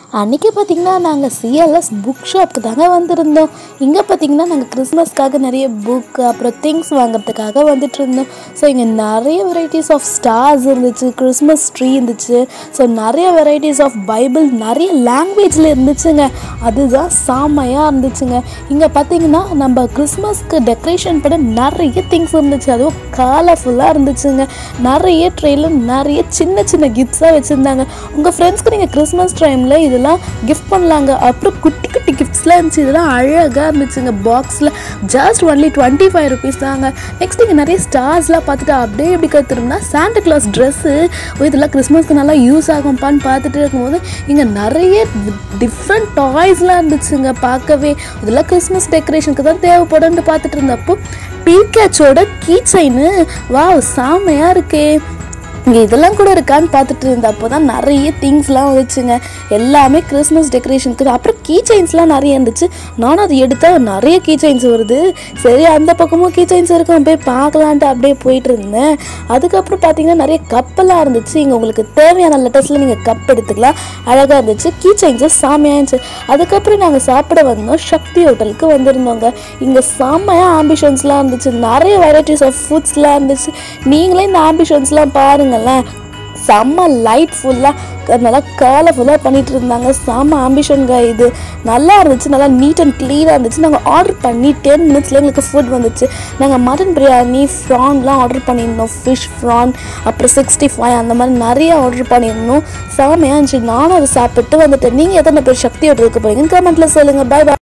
அன்றைக்கி பார்த்திங்கன்னா நாங்கள் சிஎல்எஸ் புக் ஷாப்புக்கு தாங்க வந்திருந்தோம். இங்கே பார்த்திங்கன்னா நாங்கள் கிறிஸ்மஸ்க்காக நிறைய புக்கு அப்புறம் திங்ஸ் வாங்குறதுக்காக வந்துட்டு இருந்தோம். ஸோ இங்கே நிறைய வெரைட்டிஸ் ஆஃப் ஸ்டார்ஸ் இருந்துச்சு, கிறிஸ்மஸ் ட்ரீ இருந்துச்சு. ஸோ நிறைய வெரைட்டிஸ் ஆஃப் பைபிள் நிறைய லாங்குவேஜில் இருந்துச்சுங்க. அதுதான் செம்மையாக இருந்துச்சுங்க. இங்கே பார்த்திங்கன்னா நம்ம கிறிஸ்மஸ்க்கு டெக்கரேஷன் பண்ண நிறைய திங்ஸ் இருந்துச்சு. அதுவும் கலர்ஃபுல்லாக இருந்துச்சுங்க. நிறைய ட்ரேயில் நிறைய சின்ன சின்ன கிஃப்ட்ஸாக வச்சுருந்தாங்க. உங்கள் ஃப்ரெண்ட்ஸ்க்கு நீங்கள் கிறிஸ்மஸ் டைமில் இதெல்லாம் கிஃப்ட் பண்ணலாங்க. அப்புறம் குட்டி குட்டி கிஃப்ட்ஸ்லாம் இருந்துச்சு. இதெல்லாம் அழகாக இருந்துச்சுங்க. பாக்ஸில் ஜஸ்ட் ஒன்லி 25 rupees தாங்க. நெக்ஸ்ட் இங்கே நிறைய ஸ்டார்ஸ்லாம் பார்த்துட்டு அப்படியே எப்படி கற்றுருந்தா சாண்டா கிளாஸ் ட்ரெஸ்ஸு இதெல்லாம் கிறிஸ்மஸ்க்கு நல்லா யூஸ் ஆகும்ப்பான்னு பார்த்துட்டு இருக்கும்போது இங்கே நிறைய டிஃப்ரெண்ட் டாய்ஸ்லாம் இருந்துச்சுங்க. பார்க்கவே இதெல்லாம் கிறிஸ்மஸ் டெக்கரேஷனுக்கு தான் தேவைப்படும்னு பார்த்துட்டு இருந்தப்போ பீக்காச்சோட கீ செயின்னு வாவ் செம்மையாக இருக்கே, இங்கே இதெல்லாம் கூட இருக்கான்னு பார்த்துட்டு இருந்தப்போ தான் நிறைய திங்ஸ்லாம் வந்துச்சுங்க. எல்லாமே கிறிஸ்மஸ் டெக்கரேஷனுக்கு. அப்புறம் கீ செயின்ஸ்லாம் நிறைய இருந்துச்சு. நானும் அது எடுத்தால் நிறைய கீ செயின்ஸ் வருது. சரி அந்த பக்கமும் கீ செயின்ஸ் இருக்கும், போய் பார்க்கலான்ட்டு அப்படியே போயிட்டு இருந்தேன். அதுக்கப்புறம் பார்த்தீங்கன்னா நிறைய கப்பெல்லாம் இருந்துச்சு. இங்கே உங்களுக்கு தேவையான லெட்டர்ஸில் நீங்கள் கப் எடுத்துக்கலாம். அழகாக இருந்துச்சு. கீ செயின்ஸும் செம்மையாக இருந்துச்சு. அதுக்கப்புறம் நாங்கள் சாப்பிட வந்தோம். சக்தி ஹோட்டலுக்கு வந்திருந்தோங்க. இங்கே செம்மையாக ஆம்பிஷன்ஸ்லாம் இருந்துச்சு. நிறைய வெரைட்டிஸ் ஆஃப் ஃபுட்ஸ்லாம் இருந்துச்சு. நீங்களே இந்த ஆம்பிஷன்ஸ்லாம் பாருங்கள். செம்ம லைட் ஃபுல்லாக நல்லா கலர்ஃபுல்லாக பண்ணிகிட்டு இருந்தாங்க. செம்ம ஆம்பிஷனுங்க. இது நல்லா இருந்துச்சு. நல்லா நீட் அண்ட் க்ளீனாக இருந்துச்சு. நாங்கள் ஆர்டர் பண்ணி 10 minutesல எங்களுக்கு ஃபுட் வந்துச்சு. நாங்கள் மட்டன் பிரியாணி, ஃப்ரான்லாம் ஆர்டர் பண்ணியிருந்தோம். ஃபிஷ் ஃப்ரான் அப்புறம் 65 அந்த மாதிரி நிறைய ஆர்டர் பண்ணியிருந்தோம். செம்மையாக இருந்துச்சு. நானும் அதை சாப்பிட்டு வந்துட்டேன். நீங்கள் எத்தனை பேர் சக்தி ஹோட்டலுக்கு போகிறீங்கன்னு கமெண்ட்டில் சொல்லுங்கள். பை பாய்.